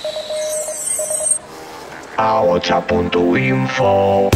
Ahotsa.info.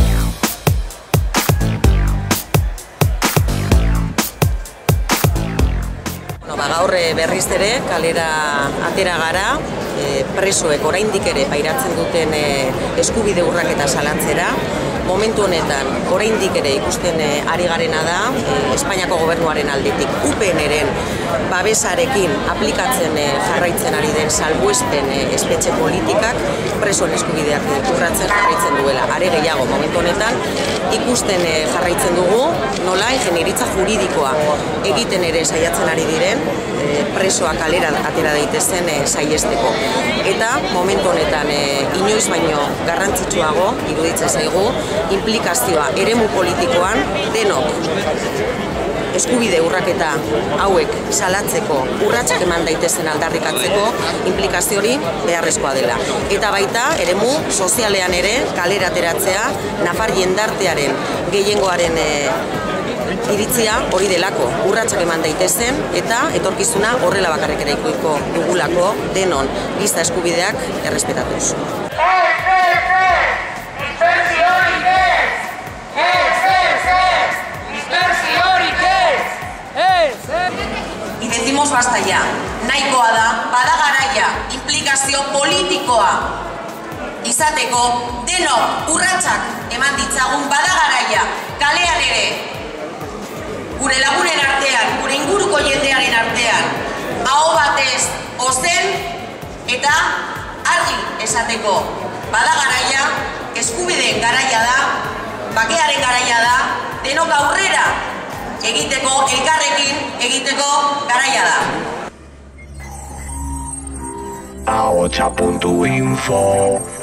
Gaur berriz ere kalera atera gara, presoek oraindik ere pairatzen duten eskubide urraketa salatzera. Momentu honetan oraindik ere ikusten ari garena da Espainiako gobernuaren aldetik UPNren babesarekin aplikatzen jarraitzen ari den salbuespen espetxe politikak presoen eskubideak urratzen jarraitzen duela. Are gehiago momentu honetan ikusten jarraitzen dugu nola ingenieritza juridikoa egiten ere saiatzen ari diren presoak kalera atera daitezen saihesteko. Eta momentu honetan inoiz baino garrantzitsuago iruditzen zaigu implikazioa eremu politikoan denok eskubide urraketa hauek salatzeko, urratsak eman daitezen aldarrikatzeko implikazio hori beharrezkoa dela. Eta baita eremu sozialean ere kalera ateratzea nafar jendartearen gehiengoaren iritzia hori delako, urratsak eman daitezen eta etorkizuna horrela bakarrik eraikiko dugulako denon giza eskubideak errespetatuz. Y decimos basta ya, nahikoa da, bada garaia, implikazio politikoa izateko denok urratsak eman ditzagun bada garaia, kalean ere gure lagunen artean, gure inguruko jendearen artean, aho batez ozen eta argi esateko bada garaia, eskubideen garaia da, bakearen garaia da, denok aurrera egiteko, elkarrekin egiteko garaia da. Ahotsa.info.